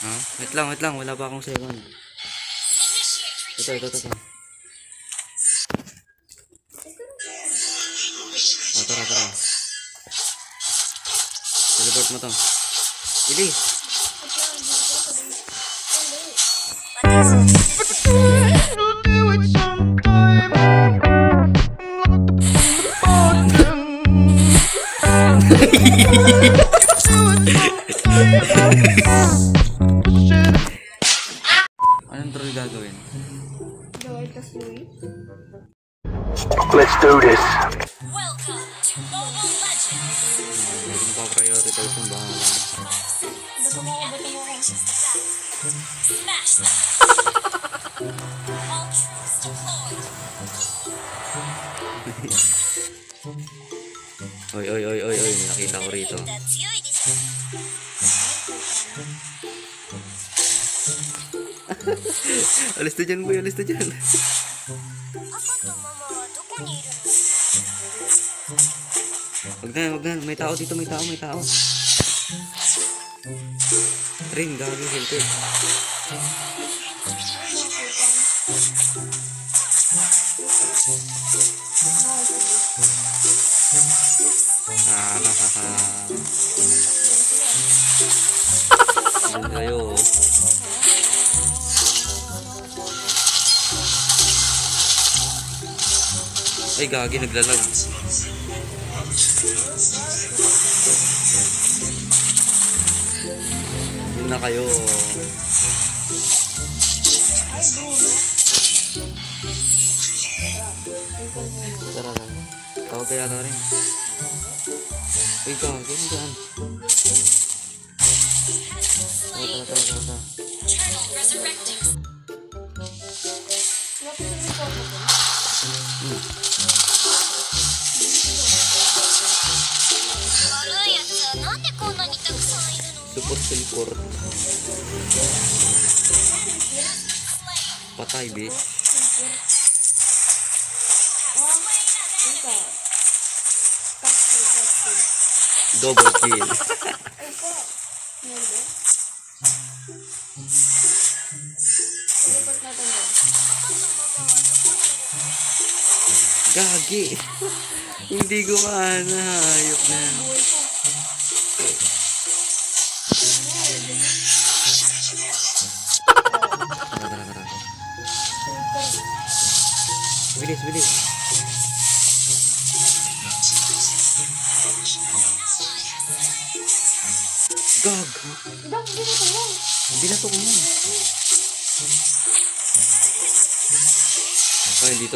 Ha? Wait lang. Wala pa akong second. Ito. Oh, tara. Teleport mo to. Bilis! Anong troll gagawin? Let's do this. Welcome to Mobile Legends. Hindi mo pa-prioritize yung bahala. Smash them. All troops deployed. Oy, nakita ko rito. Alis na dyan, boy, alis na dyan. Wag na, may tao dito, may tao. Ring, gagi, helper. Diyan kayo. Ay, gagi, naglalag. Yun na kayo. Tara. Tawag kaya na rin. Ay, gagi, nandyan. Tara. Eternal resurrecting. Support teleport. Patay, bitch. Double kill. Gagi. Hindi gumana. Ayok na. Tara. Bilis. Gag. Binato ko mo. Ay, dito.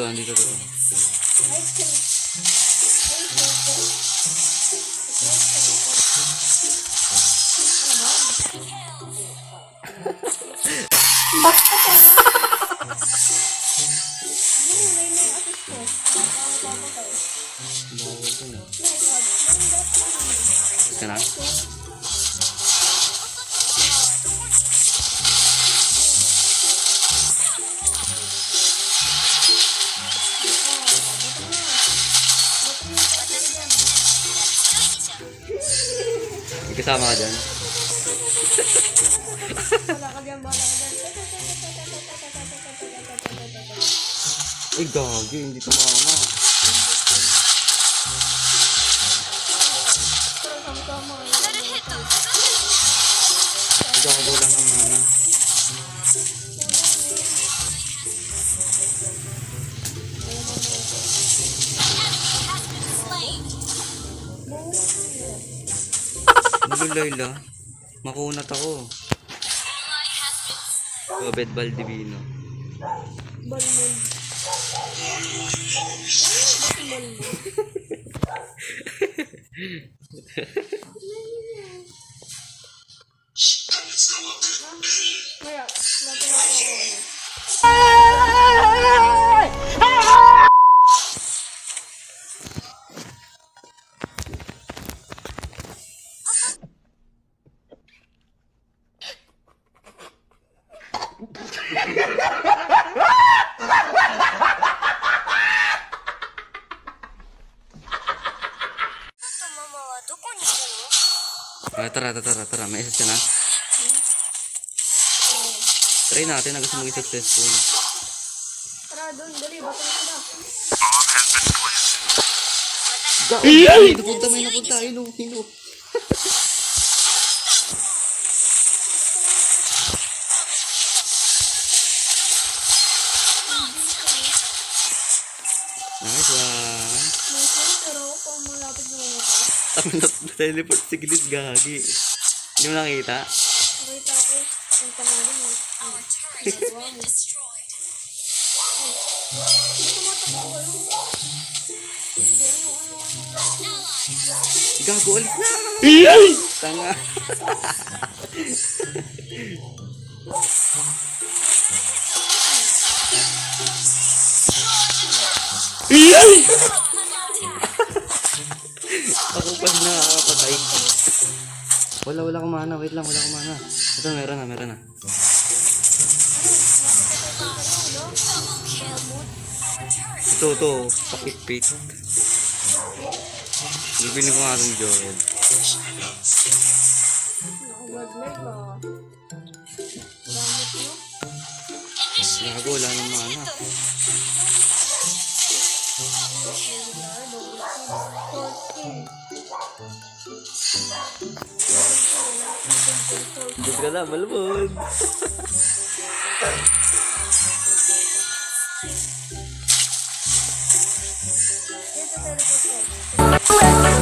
Sana? May kasama ka dyan? Ay, gagi, hindi tumama. Gago lang ang mana. Layla, makunat ako. Obed Baldivino. Tara. May isa siya na. Try natin na gusto maging successful. Tara, doon, dali, batang ka na. Napunta, may napunta. Hino. Nice one. May friend, pero ako pa malapit na mamatay. Tapos na-teleport si Gilid, gagi. Hindi mo nakita? Nakita ko, ang pangalan mo. Our turret has been destroyed. Tumatakbo kayo. Hindi, ano. Gago, alis na! Tanga. Ako pa nakakapatay. Wala kumana. Wait lang, wala kumana. Ito, meron na. Ito. Pakit-pit. Bibili ko nga itong Joel. Naka-godlike ah. Gamit mo. Gago, wala nang mana. Good ka na, balbon. Ito, teleport ko.